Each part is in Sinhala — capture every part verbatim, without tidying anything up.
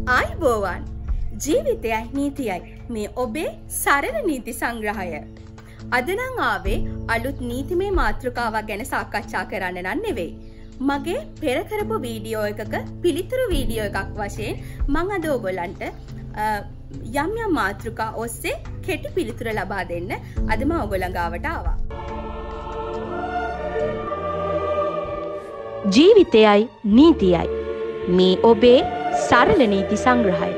ආයුබෝවන් ජීවිතයයි නීතියයි මේ ඔබේ සරල නීති සංග්‍රහය. අද නම් ආවේ අලුත් නීතිමය මාතෘකාවක් ගැන සාකච්ඡා කරන්න නම් නෙවෙයි. මගේ පෙර කරපු වීඩියෝ එකක පිළිතුරු වීඩියෝ එකක් වශයෙන් මම අද ඔයගොල්ලන්ට යම් යම් මාතෘකා ඔස්සේ කෙටි පිළිතුරු ලබා දෙන්න අද මම ඔයගොල්ලන් ගාවට ආවා. ජීවිතයයි නීතියයි මේ ඔබේ සරල නීති සංග්‍රහය.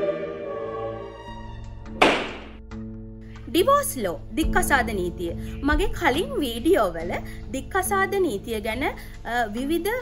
ඩිවෝස් ලෝ දික්කසාද නීතිය. මගේ කලින් වීඩියෝ වල දික්කසාද නීතිය ගැන විවිධ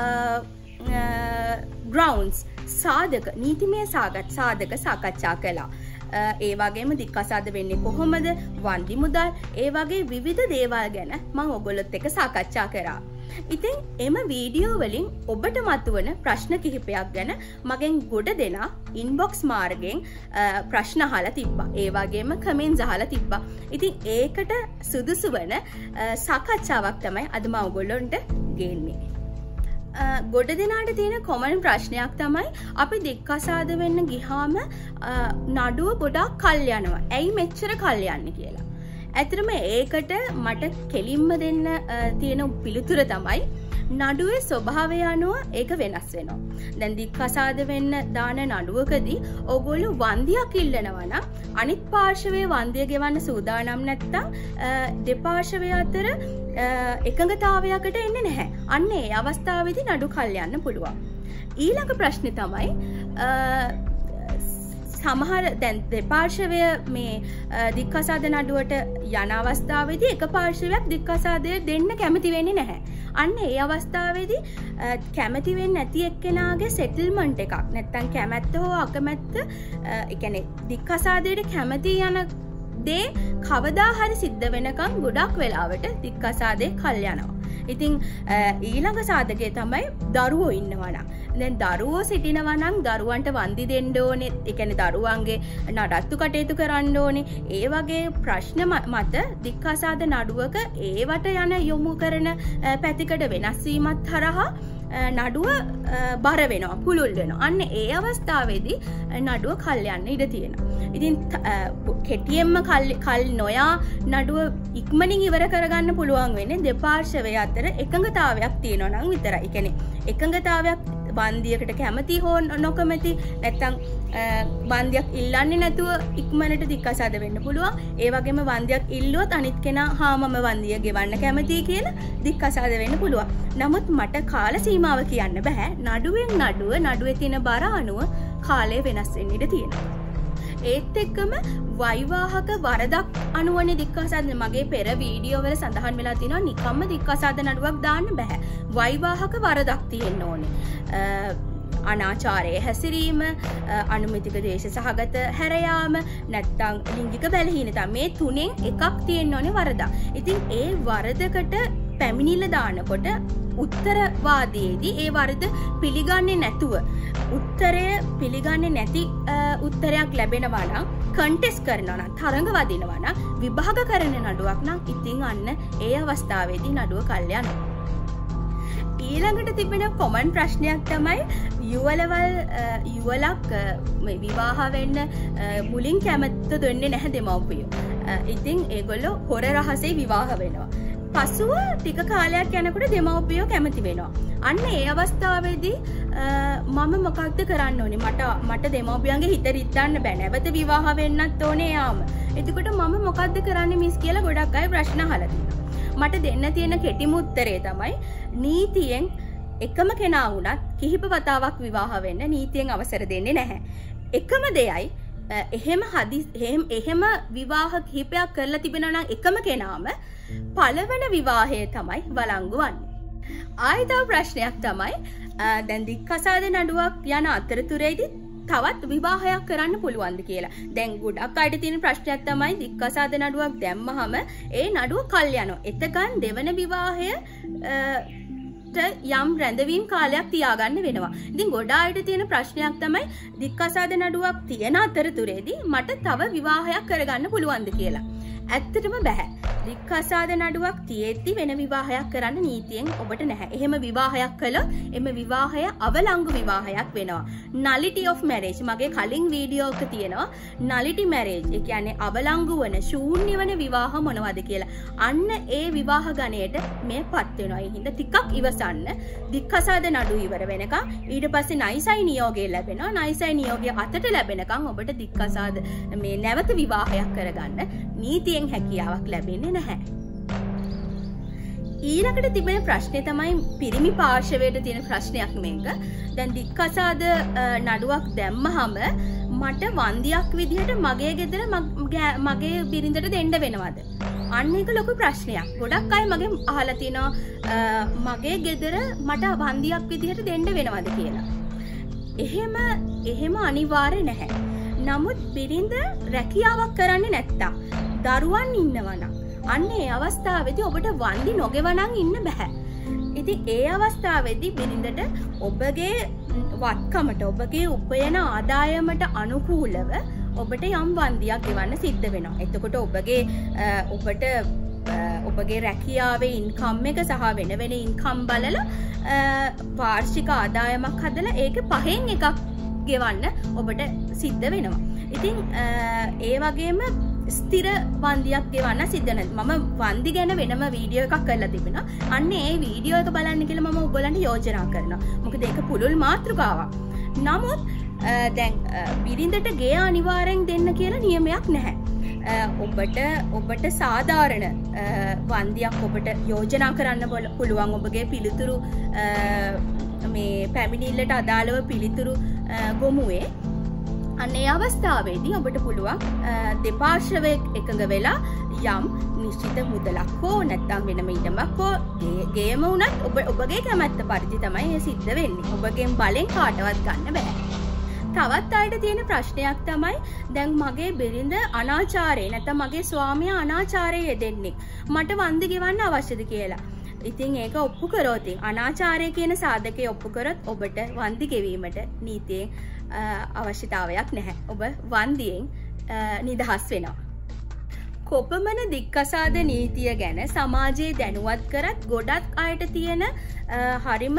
ග්‍රවුන්ඩ්ස් සාධක නීතිමය සාගත සාධක සාකච්ඡා කළා. ඒ වගේම දික්කසාද වෙන්නේ කොහොමද? වන්දි මුදල් ඒ වගේ විවිධ දේවල් ගැන මම ඔයගොල්ලොත් එක්ක සාකච්ඡා කරා. ඉතින් එම වීඩියෝ වලින් ඔබට මතුවන ප්‍රශ්න කිහිපයක් ගැන මගෙන් ගොඩ දෙනා ඉන්බොක්ස් මාර්ගයෙන් ප්‍රශ්න අහලා තිබ්බා. ඒ වගේම කමෙන්ට්ස් අහලා තිබ්බා. ඉතින් ඒකට සුදුසු වෙන සාකච්ඡාවක් තමයි අද මම ඔයගොල්ලන්ට ගේන්නේ. ගොඩ දෙනාට තියෙන කොමන් ප්‍රශ්නයක් තමයි අපි දික්කසාද වෙන්න ගියාම නඩුව ගොඩක් කල් යනවා. ඇයි මෙච්චර කල් යන්නේ කියලා. ඇත්තටම ඒකට මට කෙලින්ම දෙන්න තියෙන පිළිතුර තමයි නඩුවේ ස්වභාවය අනුව ඒක වෙනස් වෙනවා. දැන් දික්කසාද වෙන්න දාන නඩුවකදී ඕගොල්ලෝ වන්දියක් ඉල්ලනවා නම් අනිත් පාර්ශවයේ වන්දිය ගෙවන්න සූදානම් නැත්නම් දෙපාර්ශවය අතර එකඟතාවයකට එන්නේ නැහැ. අන්න ඒ අවස්ථාවේදී නඩු කල් යන්න පුළුවන්. ඊළඟ ප්‍රශ්නේ තමයි සමහර දැන් දෙපාර්ශවය මේ දික්කසාද නඩුවට යන අවස්ථාවේදී එක පාර්ශවයක් දික්කසාදය දෙන්න කැමති වෙන්නේ නැහැ. අන්න ඒ අවස්ථාවේදී කැමති වෙන්නේ නැති එක්කෙනාගේ සෙටල්මන්ට් එකක් නැත්නම් කැමැත්ත හෝ අකමැත්ත ඒ කියන්නේ දික්කසාදයට කැමති යන දේ කවදා හරි සිද්ධ වෙනකම් ගොඩක් වෙලාවට දික්කසාදේ කල් යනවා. ඉතින් ඊළඟ සාධකය තමයි දරුවෝ ඉන්නවා නම්. දැන් දරුවෝ සිටිනවා නම් දරුවන්ට වන්දි දෙන්න ඕනේ. ඒ කියන්නේ දරුවන්ගේ නඩත්තු කටයුතු කරන්න ඕනේ. ඒ වගේ ප්‍රශ්න මත දික්කසාද නඩුවක ඒවට යන යොමු කරන පැතිකඩ වෙනස් වීමත් හරහා නඩුව බර වෙනවා, පුළුල් වෙනවා. අන්න ඒ අවස්ථාවේදී නඩුව කල් යන්න ඉඩ තියෙනවා. ඉතින් කෙටියෙන්ම කල් කල් නොයා නඩුව ඉක්මනින් ඉවර කරගන්න පුළුවන් වෙන්නේ දෙපාර්ශවය අතර එකඟතාවයක් තියෙනවා නම් විතරයි. ඒ කියන්නේ එකඟතාවයක් බන්දියකට කැමති හෝ නොකමැති නැත්නම් බන්දියක් ඉල්ලන්නේ නැතුව ඉක්මනට දික්කසාද වෙන්න පුළුවන්. ඒ වගේම බන්දියක් ඉල්ලුවොත් අනිත් කෙනා හා මම බන්දිය ගෙවන්න කැමතියි කියලා දික්කසාද වෙන්න පුළුවන්. නමුත් මට කාල සීමාව කියන්න බෑ. නඩුවෙන් නඩුව නඩුවේ තියෙන බර අනුව කාලය වෙනස් වෙන්න ඉඩ තියෙනවා. ඒත් එක්කම වෛවාහක වරදක් අනුවනේ දික්කසාද මගේ පෙර වීඩියෝ වල සඳහන් වෙලා තියෙනවා නිකම්ම දික්කසාද නඩුවක් දාන්න බෑ. වෛවාහක වරදක් තියෙන්න ඕනේ. අනාචාරයේ හැසිරීම, අනුමිතික ද්වේෂ සහගත හැරයාම, නැත්නම් ලිංගික බැලහීනතා මේ තුනෙන් එකක් තියෙන්න ඕනේ වරදක්. ඉතින් ඒ වරදකට පැමිණිල්ල දානකොට උත්තරවාදයේදී ඒ වරද පිළිගන්නේ නැතුව උත්තරය පිළිගන්නේ නැති උත්තරයක් ලැබෙනවා නම් කන්ටෙස්ට් කරනවා නම් තරඟ වදිනවා නම් විභාග කරන නඩුවක් නම් ඉතින් අන්න ඒ අවස්ථාවේදී නඩුව කල් යනවා. ඊළඟට තිබෙන කොමන් ප්‍රශ්නයක් තමයි යුවලවල් යුවලක් විවාහ වෙන්න මුලින් කැමැත්ත දෙන්නේ නැහැ දෙමව්පියෝ. ඉතින් ඒගොල්ලෝ හොර රහසේ විවාහ වෙනවා. පසුව ටික කාලයක් යනකොට දෙමව්පියෝ කැමති වෙනවා. අන්න ඒ අවස්ථාවේදී මම මොකක්ද කරන්න ඕනේ? මට මට දෙමව්පියන්ගේ හිත රිද්දන්න බෑ. නැවත විවාහ වෙන්නත් ඕනේ යාම. එතකොට මම මොකක්ද කරන්නේ මිස් කියලා ගොඩක් අය ප්‍රශ්න අහලා තියෙනවා. මට දෙන්න තියෙන කෙටිම උත්තරේ තමයි නීතියෙන් එකම කෙනා වුණත් කිහිප වතාවක් විවාහ වෙන්න නීතියෙන් අවසර දෙන්නේ නැහැ. එකම දෙයයි එහෙම හදි එහෙම එහෙම විවාහ කිහිපයක් කරලා තිබෙනවා නම් එකම කෙනාම පළවන විවාහය තමයි වළංගු වන්නේ. ආයෙත් ප්‍රශ්නයක් තමයි දැන් දික්කසාද නඩුවක් යන අතරතුරේදී තවත් විවාහයක් කරන්න පුළුවන්ද කියලා. දැන් ගොඩක් අයට තියෙන ප්‍රශ්නයක් තමයි දික්කසාද නඩුවක් දැම්මහම ඒ නඩුව කල් යනවා. එතකන් දෙවන විවාහය යම් රැඳවීම් කාලයක් තියාගන්න වෙනවා. ඉතින් ගොඩ අයට තියෙන ප්‍රශ්නයක් තමයි දික්කසාද නඩුවක් තියෙන අතරතුරේදී මට තව විවාහයක් කරගන්න පුළුවන්ද කියලා. ඇත්තටම බෑ. දික්කසාද නඩුවක් තියෙද්දි වෙන විවාහයක් කරන්න නීතියෙන් ඔබට නැහැ. එහෙම විවාහයක් කළොත් එම විවාහය අවලංගු විවාහයක් වෙනවා. nullity of marriage මගේ කලින් වීඩියෝ එක තියෙනවා nullity marriage. ඒ කියන්නේ අවලංගු වන ශූන්‍ය වන විවාහ මොනවද කියලා. අන්න ඒ විවාහ ගණයට මේපත් වෙනවා. ඒ හින්දා ටිකක් ඉවසන්න. දික්කසාද නඩු ඉවර වෙනකම් ඊට පස්සේ නයිසයි නියෝගය ලැබෙනවා. නයිසයි නියෝගය අතට ලැබෙනකම් ඔබට දික්කසාද මේ නැවත විවාහයක් කරගන්න නීතියෙන් හැකියාවක් ලැබෙන්නේ නැහැ. ඊළඟට තිබෙන ප්‍රශ්නේ තමයි පිරිමි පාර්ශවයට තියෙන ප්‍රශ්නයක් මේක. දැන් දික්කසාද නඩුවක් දැම්මහම මට වන්දියක් විදිහට මගේ ගෙදර මගේ බිරිඳට දෙන්න වෙනවද? අන්න ඒක ලොකු ප්‍රශ්නයක්. ගොඩක් අය මගෙන් අහලා තිනවා මගේ ගෙදර මට වන්දියක් විදිහට දෙන්න වෙනවද කියලා. එහෙම එහෙම අනිවාර්ය නැහැ. නමුත් බිරිඳ රැකියාවක් කරන්නේ නැත්තම් දරුවන් ඉන්නවනම් අන්න ඒ අවස්ථාවේදී ඔබට වන්දි නොගෙවනම් ඉන්න බෑ. ඉතින් ඒ අවස්ථාවේදී බිරිඳට ඔබගේ වත්කමට ඔබගේ උපයන ආදායමට අනුකූලව ඔබට යම් වන්දියක් ගෙවන්න සිද්ධ වෙනවා. එතකොට ඔබගේ ඔබට ඔබගේ රැකියාවේ ඉන්කම් එක සහ වෙන වෙන ඉන්කම් බලලා වාර්ෂික ආදායමක් හදලා ඒක පහෙන් එකක් ගෙවන්න ඔබට සිද්ධ වෙනවා. ඉතින් ඒ වගේම ස්ථිර වන්දියක් ගෙවන්න සිද්ධ නැහැ. මම වන්දි ගැන වෙනම වීඩියෝ එකක් කරලා තිබෙනවා. අන්න ඒ වීඩියෝ එක බලන්න කියලා මම ඔයගොල්ලන්ට යෝජනා කරනවා. මොකද ඒක පුළුල් මාතෘකාවක්. නමුත් දැන් බිරිඳට ගේ අනිවාර්යෙන් දෙන්න කියලා නියමයක් නැහැ. ඔබට ඔබට සාධාරණ වන්දියක් ඔබට යෝජනා කරන්න පුළුවන්. ඔබගේ පිළිතුරු මේ පැමිණිල්ලට අදාළව පිළිතුරු ගොමුවේ අන්න ඒ අවස්ථාවේදී ඔබට පුළුවන් දෙපාර්ශ්වයේ එකඟ වෙලා යම් නිශ්චිත මුදලක් හෝ නැත්නම් වෙනම ඉඩමක් හෝ ගේම වුණත් ඔබ ඔබගේ කැමැත්ත පරිදි තමයි ඒ සිද්ධ වෙන්නේ. ඔබගෙන් බලෙන් කාටවත් ගන්න බෑ. තවත් අයට තියෙන ප්‍රශ්නයක් තමයි දැන් මගේ බිරිඳ අනාචාරය නැත්නම් මගේ ස්වාමියා අනාචාරයේ යෙදෙන්නේ. මට වන්දි ගෙවන්න අවශ්‍යද කියලා. ඉතින් ඒක ඔප්පු කරොත් අනාචාරය කියන සාධකය ඔප්පු කරොත් ඔබට වන්දි ගෙවීමට නීතියෙන් අවශ්‍යතාවයක් නැහැ. ඔබ වන්දියෙන් නිදහස් වෙනවා. කොපමණ දික්කසාද නීතිය ගැන සමාජයේ දැනුවත් කරත් ගොඩක් අයට තියෙන හරිම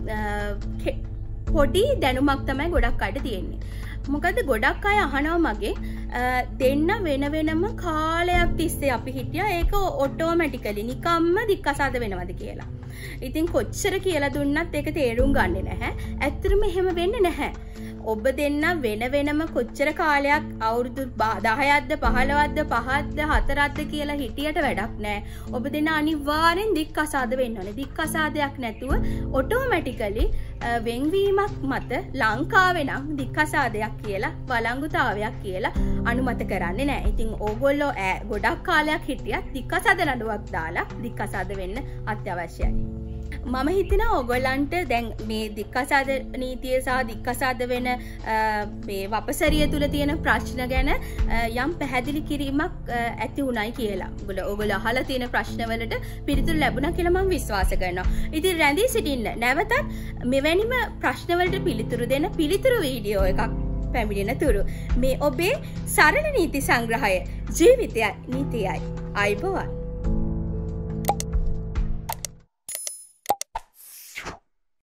පොඩි දැනුමක් තමයි ගොඩක් අයට තියෙන්නේ. මොකද ගොඩක් අය අහනවා මගේ දෙන්න වෙන වෙනම කාලයක් තිස්සේ අපි හිටියා ඒක ඔටෝමැටිකලි නිකම්ම දික්කසාද වෙනවද කියලා. ඉතින් කොච්චර කියලා දුන්නත් ඒක තේරුම් ගන්නේ නැහැ. ඇත්තටම එහෙම වෙන්නේ නැහැ. ඔබ දෙන්න වෙන වෙනම කොච්චර කාලයක් අවුරුදු දහයක්ද පහළොවක්ද පහක්ද හතරක්ද කියලා හිටියට වැඩක් නැහැ. ඔබ දෙන්න අනිවාර්යෙන් දික්කසාද වෙන්න ඕනේ. දික්කසාදයක් නැතුව ඔටෝමැටිකලි වෙන්වීමක් මත ලංකාවේ නම් දික්කසාදයක් කියලා වළංගුතාවයක් කියලා අනුමත කරන්නේ නැහැ. ඉතින් ඕගොල්ලෝ ගොඩක් කාලයක් හිටියත් දික්කසාද නඩුවක් දාලා දික්කසාද වෙන්න අත්‍යවශ්‍යයි. මම හිතනවා ඔයගොල්ලන්ට දැන් මේ දික්කසාද නීතිය සහ දික්කසාද වෙන මේ වපසරිය තුල තියෙන ප්‍රශ්න ගැන යම් පැහැදිලි කිරීමක් ඇති උනායි කියලා. ඔයගොල්ලෝ ඔයගොල්ලෝ අහලා තියෙන ප්‍රශ්න වලට පිළිතුරු ලැබුණා කියලා මම විශ්වාස කරනවා. ඉතින් රැඳී සිටින්න. නැවතත් මෙවැනිම ප්‍රශ්න වලට පිළිතුරු දෙන පිළිතුරු වීඩියෝ එකක් පැමිණෙන තුරු මේ ඔබේ සරල නීති සංග්‍රහය ජීවිතයයි නීතියයි. අයිබෝවන්.